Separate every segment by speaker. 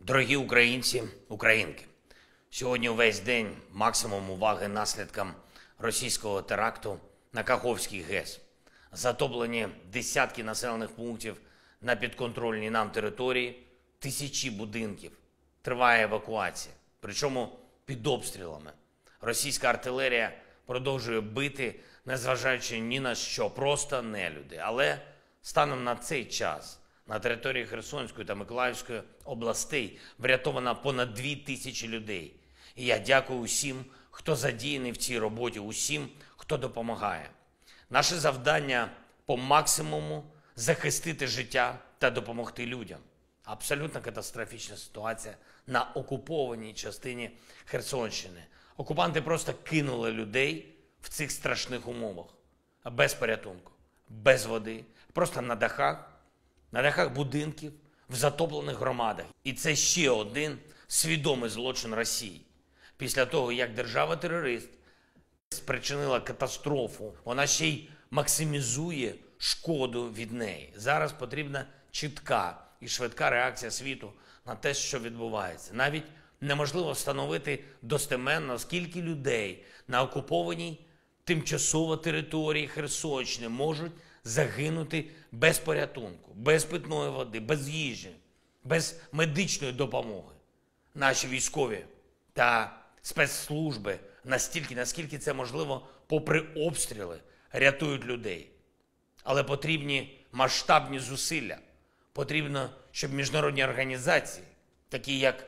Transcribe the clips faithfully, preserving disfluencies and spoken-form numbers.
Speaker 1: Дорогі українці, українки, сьогодні увесь день максимум уваги наслідкам російського теракту на Каховський ГЕС. Затоплені десятки населених пунктів на підконтрольній нам території, тисячі будинків. Триває евакуація, причому під обстрілами. Російська артилерія продовжує бити, незважаючи ні на що, просто нелюди. Але станом на цей час на території Херсонської та Миколаївської областей врятовано понад дві тисячі людей. І я дякую усім, хто задіяний в цій роботі, усім, хто допомагає. Наше завдання по максимуму захистити життя та допомогти людям. Абсолютно катастрофічна ситуація на окупованій частині Херсонщини. Окупанти просто кинули людей в цих страшних умовах. Без порятунку, без води, просто на дахах, на дахах будинків, в затоплених громадах. І це ще один свідомий злочин Росії. Після того, як держава-терорист спричинила катастрофу, вона ще й максимізує шкоду від неї. Зараз потрібна чітка і швидка реакція світу на те, що відбувається. Навіть неможливо встановити достеменно, скільки людей на окупованій тимчасово території Херсонщини можуть загинути без порятунку, без питної води, без їжі, без медичної допомоги. Наші військові та спецслужби настільки, наскільки це можливо, попри обстріли, рятують людей. Але потрібні масштабні зусилля. Потрібно, щоб міжнародні організації, такі як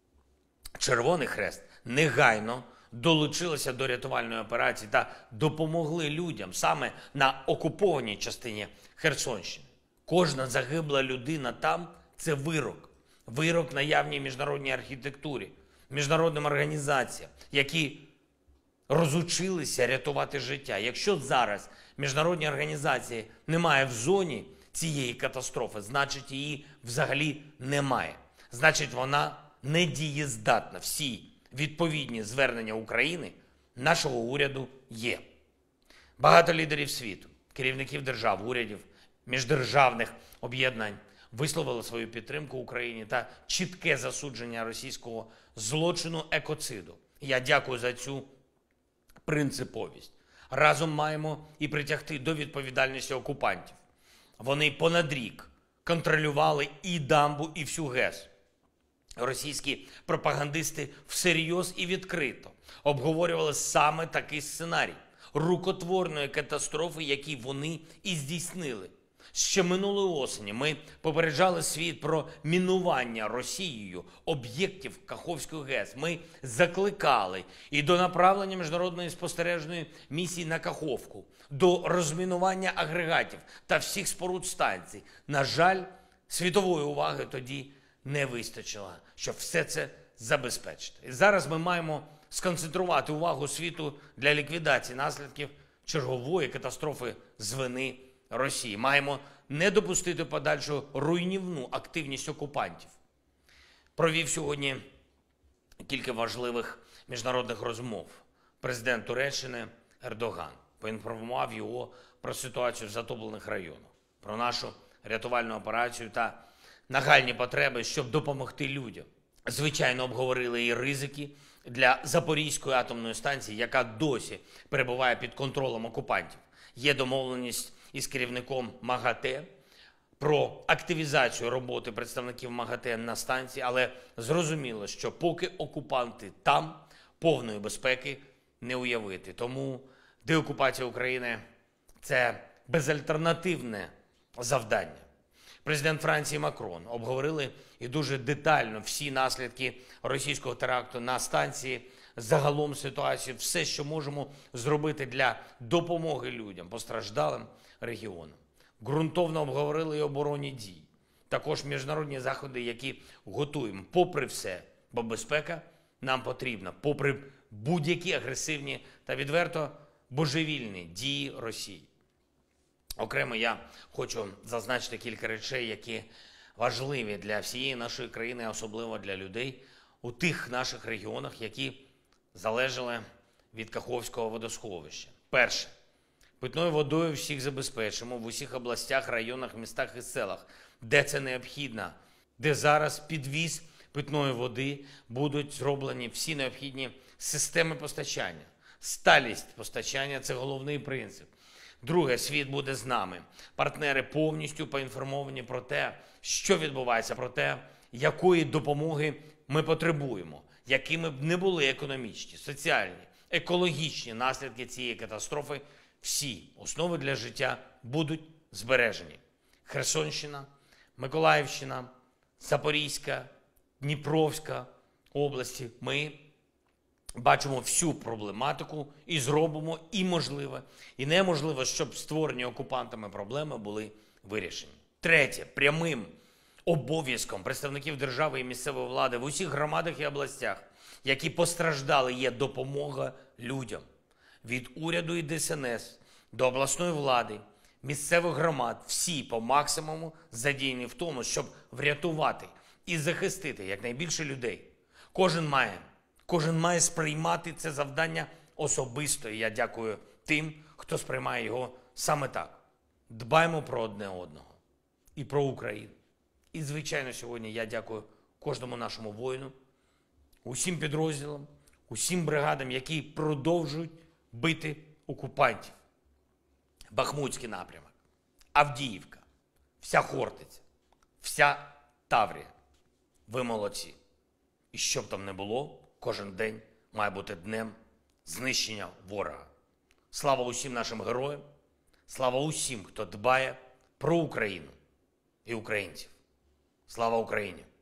Speaker 1: Червоний Хрест, негайно долучилися до рятувальної операції та допомогли людям саме на окупованій частині Херсонщини. Кожна загибла людина там – це вирок. Вирок наявній міжнародній архітектурі, міжнародним організаціям, які розучилися рятувати життя. Якщо зараз міжнародні організації немає в зоні цієї катастрофи, значить її взагалі немає. Значить вона недієздатна. Всі відповідні звернення України, нашого уряду є. Багато лідерів світу, керівників держав, урядів, міждержавних об'єднань висловили свою підтримку Україні та чітке засудження російського злочину екоциду. Я дякую за цю принциповість. Разом маємо і притягти до відповідальності окупантів. Вони понад рік контролювали і дамбу, і всю ГЕС. Російські пропагандисти всерйоз і відкрито обговорювали саме такий сценарій рукотворної катастрофи, який вони і здійснили. Ще минулої осені ми попереджали світ про мінування Росією об'єктів Каховської ГЕС. Ми закликали і до направлення міжнародної спостережної місії на Каховку, до розмінування агрегатів та всіх споруд станцій. На жаль, світової уваги тоді не вистачило, щоб все це забезпечити. І зараз ми маємо сконцентрувати увагу світу для ліквідації наслідків чергової катастрофи з вини Росії. Маємо не допустити подальшу руйнівну активність окупантів. Провів сьогодні кілька важливих міжнародних розмов. Президент Туреччини Ердоган поінформував його про ситуацію в затоплених районах, про нашу рятувальну операцію та нагальні потреби, щоб допомогти людям. Звичайно, обговорили і ризики для Запорізької атомної станції, яка досі перебуває під контролем окупантів. Є домовленість із керівником МАГАТЕ про активізацію роботи представників МАГАТЕ на станції, але зрозуміло, що поки окупанти там, повної безпеки не уявити. Тому деокупація України – це безальтернативне завдання. Президент Франції Макрон обговорили і дуже детально всі наслідки російського теракту на станції, загалом ситуацію, все, що можемо зробити для допомоги людям, постраждалим регіонам. Ґрунтовно обговорили і оборонні дії. Також міжнародні заходи, які готуємо. Попри все, бо безпека нам потрібна, попри будь-які агресивні та відверто божевільні дії Росії. Окремо я хочу зазначити кілька речей, які важливі для всієї нашої країни, а особливо для людей у тих наших регіонах, які залежали від Каховського водосховища. Перше. Питною водою всіх забезпечимо в усіх областях, районах, містах і селах, де це необхідно, де зараз підвіз питної води будуть зроблені всі необхідні системи постачання. Сталість постачання – це головний принцип. Друге, світ буде з нами. Партнери повністю поінформовані про те, що відбувається, про те, якої допомоги ми потребуємо, якими б не були економічні, соціальні, екологічні наслідки цієї катастрофи, всі основи для життя будуть збережені. Херсонщина, Миколаївщина, Запорізька, Дніпровська області. Ми бачимо всю проблематику і зробимо і можливе, і неможливе, щоб створені окупантами проблеми були вирішені. Третє. Прямим обов'язком представників держави і місцевої влади в усіх громадах і областях, які постраждали, є допомога людям. Від уряду і Де Ес Ен Ес до обласної влади, місцевих громад, всі по максимуму задіяні в тому, щоб врятувати і захистити якнайбільше людей. Кожен має, кожен має сприймати це завдання особисто. І я дякую тим, хто сприймає його саме так. Дбаємо про одне одного і про Україну. І, звичайно, сьогодні я дякую кожному нашому воїну, усім підрозділам, усім бригадам, які продовжують бити окупантів. Бахмутський напрямок, Авдіївка, вся Хортиця, вся Таврія. Ви молодці. І що б там не було, кожен день має бути днем знищення ворога. Слава усім нашим героям, слава усім, хто дбає про Україну і українців. Слава Україні!